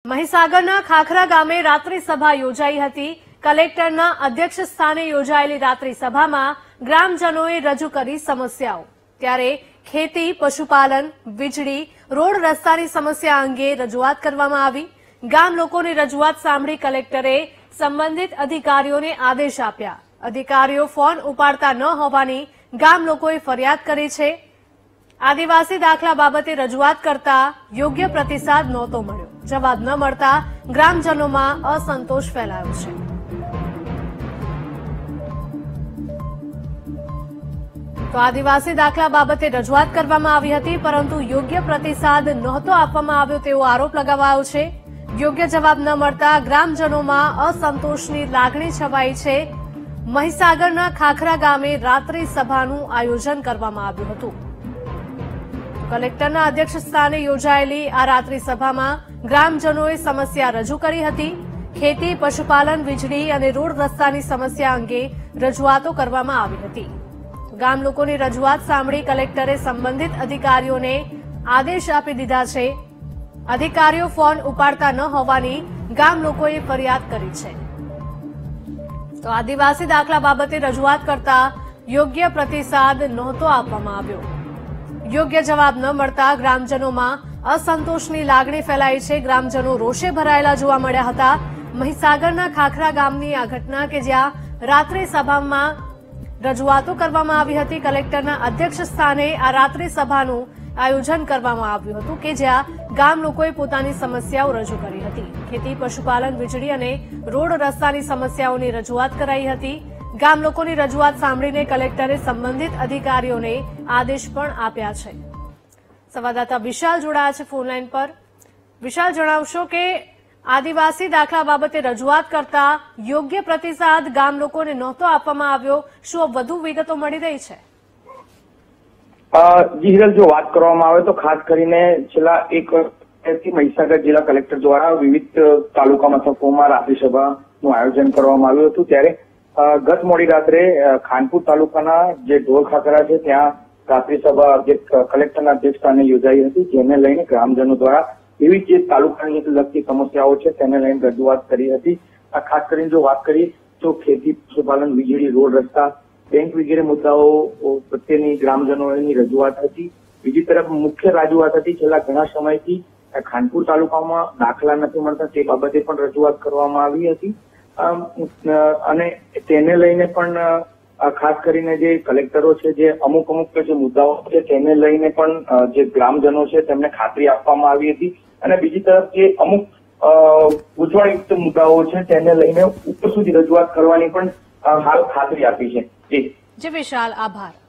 મહીસાગરના ખાખરા ગામે રાત્રિ સભા યોજાઈ હતી। કલેક્ટરના અધ્યક્ષ સ્થાને યોજાયેલી રાત્રિ સભામાં ગ્રામજનોએ રજૂ કરી સમસ્યાઓ। ત્યારે ખેતી, પશુપાલન, વીજળી, રોડ રસ્તાની સમસ્યા અંગે રજૂઆત કરવામાં આવી। ગામ લોકોની રજૂઆત સાંભળી કલેક્ટરે સંબંધિત અધિકારીઓને આદેશ આપ્યા। અધિકારીઓ ફોન ઉપાડતા ન હોવાની ગામ લોકોએ ફરિયાદ કરી છે। આદિવાસી દાખલા બાબતે રજૂઆત કરતા યોગ્ય પ્રતિસાદ નહોતો મળ્યો। જવાબ ન મળતા ગ્રામજનોમાં અસંતોષ ફેલાયો છે। તો આદિવાસી દાખલા બાબતે રજૂઆત કરવામાં આવી હતી, પરંતુ યોગ્ય પ્રતિસાદ નહોતો આપવામાં આવ્યો તેવો આરોપ લગાવાયો છે। યોગ્ય જવાબ ન મળતા ગ્રામજનોમાં અસંતોષની લાગણી છવાઈ છે। મહીસાગરના ખાખરા ગામે રાત્રિ સભાનું આયોજન કરવામાં આવ્યું હતું। કલેક્ટરના અધ્યક્ષ સ્થાને યોજાયેલી આ રાત્રિ સભામાં ગ્રામજનોએ સમસ્યા રજૂ કરી હતી। ખેતી, પશુપાલન, વીજળી અને રોડ રસ્તાની સમસ્યા અંગે રજૂઆતો કરવામાં આવી હતી। ગામ લોકોની રજૂઆત સાંભળી કલેક્ટરે સંબંધિત અધિકારીઓને આદેશ આપી દીધા છે। અધિકારીઓ ફોન ઉપાડતા ન હોવાની ગામ લોકોએ ફરિયાદ કરી છે। તો આદિવાસી દાખલા બાબતે રજૂઆત કરતા યોગ્ય પ્રતિસાદ નહોતો આપવામાં આવ્યો। યોગ્ય જવાબ ન મળતા ગ્રામજનોમાં અસંતોષની લાગણી ફેલાઈ છે। ગ્રામજનો રોષે ભરાયેલા જોવા મળ્યા હતા। મહીસાગરના ખાખરા ગામની આ ઘટના કે જ્યાં રાત્રિ સભામાં રજૂઆતો કરવામાં આવી હતી। કલેક્ટરના અધ્યક્ષ સ્થાને આ રાત્રિ સભાનું આયોજન કરવામાં આવ્યું હતું કે જ્યાં ગામ લોકોએ પોતાની સમસ્યાઓ રજૂ કરી હતી। ખેતી, પશુપાલન, વીજળી અને રોડ રસ્તાની સમસ્યાઓની રજૂઆત કરાઈ હતી। ગામ લોકોની રજૂઆત સાંભળીને કલેક્ટરે સંબંધિત અધિકારીઓને આદેશ પણ આપ્યા છે। સંવાદદાતા વિશાલ જોડાયા છે ફોનલાઈન પર। વિશાલ, જણાવશો કે આદિવાસી દાખલા બાબતે રજૂઆત કરતા યોગ્ય પ્રતિસાદ ગામ લોકોને નહોતો આપવામાં આવ્યો। શું વધુ વિગતો મળી રહી છે? જી હિરલ, જો વાત કરવામાં આવે તો ખાસ કરીને છેલ્લા એક વર્ષથી મહીસાગર જિલ્લા કલેક્ટર દ્વારા વિવિધ તાલુકા મથકોમાં રાત્રિ સભાનું આયોજન કરવામાં આવ્યું હતું। ત્યારે ગત મોડી રાત્રે ખાનપુર તાલુકાના જે ઢોર ખાખરા છે ત્યાં રાત્રિ સભા કલેક્ટરના અધ્યક્ષ સ્થાને યોજાઈ હતી, જેને લઈને ગ્રામજનો દ્વારા વિવિધ જે તાલુકાની લગતી સમસ્યાઓ છે તેને લઈને રજૂઆત કરી હતી। ખાસ કરીને જો વાત કરીએ તો ખેતી, પશુપાલન, વીજળી, રોડ રસ્તા, બેંક વગેરે મુદ્દાઓ પ્રત્યેની ગ્રામજનોની રજૂઆત હતી। બીજી તરફ મુખ્ય રજૂઆત હતી છેલ્લા ઘણા સમયથી ખાનપુર તાલુકામાં દાખલા નથી મળતા તે બાબતે પણ રજૂઆત કરવામાં આવી હતી અને તેને લઈને પણ ખાસ કરીને જે કલેક્ટરો છે જે અમુક જે મુદ્દાઓ છે તેને લઈને પણ જે ગ્રામજનો છે તેમને ખાતરી આપવામાં આવી હતી અને બીજી તરફ જે અમુક ગૂંચવણયુક્ત મુદ્દાઓ છે તેને લઈને ઉપર સુધી રજૂઆત કરવાની પણ હાલ ખાતરી આપી છે। જી વિશાલ, આભાર।